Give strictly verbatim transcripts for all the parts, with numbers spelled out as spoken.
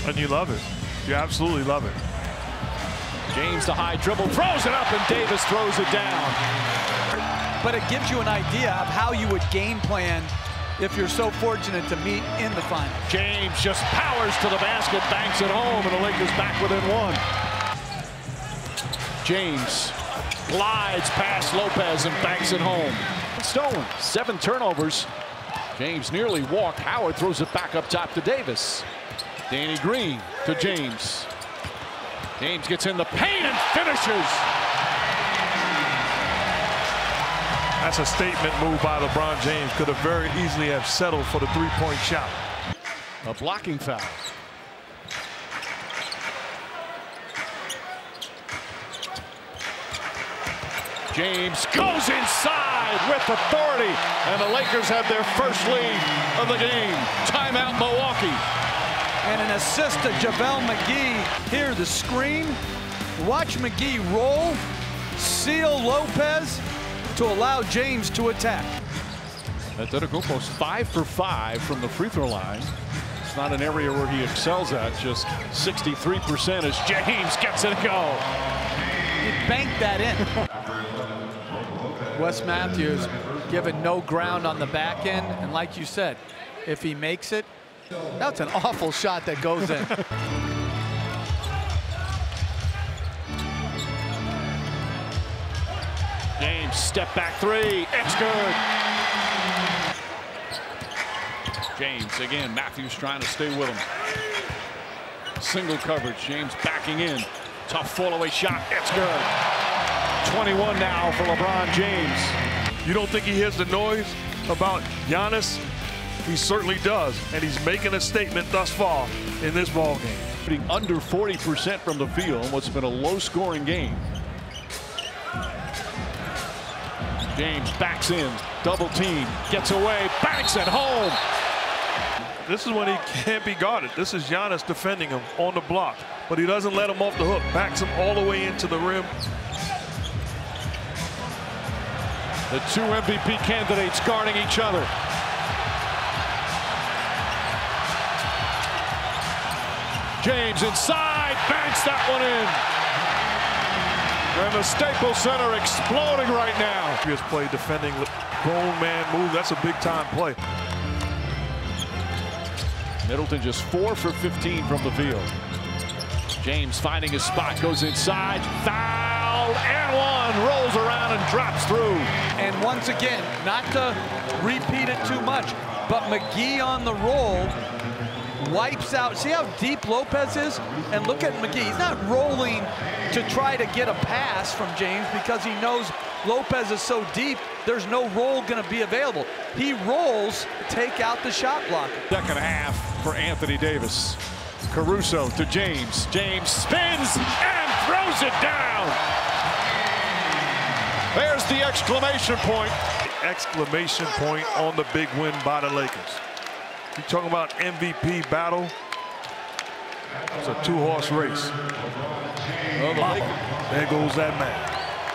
And you love it. You absolutely love it. James, the high dribble, throws it up, and Davis throws it down. But it gives you an idea of how you would game plan if you're so fortunate to meet in the final. James just powers to the basket, banks it home, and the Lakers back within one. James glides past Lopez and banks it home. Stolen, seven turnovers. James nearly walked. Howard throws it back up top to Davis. Danny Green to James. James gets in the paint and finishes. That's a statement move by LeBron James. Could have very easily have settled for the three-point shot. A blocking foul. James goes inside with authority, and the Lakers have their first lead of the game. Timeout, Milwaukee. And an assist to JaVale McGee. Here, the screen. Watch McGee roll, seal Lopez to allow James to attack. Antetokounmpo's five for five from the free throw line. It's not an area where he excels at, just sixty-three percent as James gets it to go. He banked that in. Wes Matthews given no ground on the back end, and like you said, if he makes it, that's an awful shot that goes in. James, step back three, it's good. James again, Matthews trying to stay with him. Single coverage, James backing in. Tough fall away shot, it's good. twenty-one now for LeBron James. You don't think he hears the noise about Giannis? He certainly does, and he's making a statement thus far in this ball game. Shooting under forty percent from the field, what's been a low-scoring game. James backs in, double team, gets away, banks it home. This is when he can't be guarded. This is Giannis defending him on the block, but he doesn't let him off the hook, backs him all the way into the rim. The two M V P candidates guarding each other. James inside, banks that one in. And the Staples Center exploding right now. He has played defending grown man move. That's a big time play. Middleton just four for fifteen from the field. James finding his spot, goes inside, foul, and one, rolls around and drops through. And once again, not to repeat it too much, but McGee on the roll wipes out. See how deep Lopez is? And look at McGee. He's not rolling to try to get a pass from James because he knows Lopez is so deep, there's no roll going to be available. He rolls to take out the shot blocker. Second half for Anthony Davis. Caruso to James. James spins and throws it down. There's the exclamation point. Exclamation point on the big win by the Lakers. You talking about M V P battle? It's a two-horse race. Oh, the there goes that man.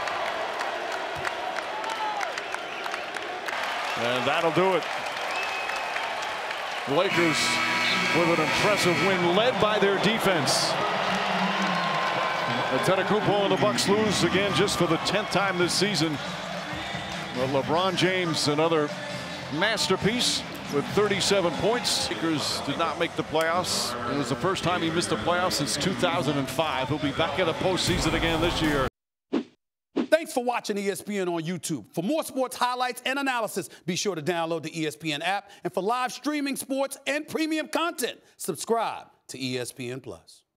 And that'll do it. The Lakers with an impressive win led by their defense. Antetokounmpo and the Bucks lose again just for the tenth time this season. But LeBron James, another masterpiece with thirty-seven points. Lakers did not make the playoffs. It was the first time he missed the playoffs since two thousand five. He'll be back in the postseason again this year. Thanks for watching E S P N on YouTube. For more sports highlights and analysis, be sure to download the E S P N app. And for live streaming sports and premium content, subscribe to E S P N Plus.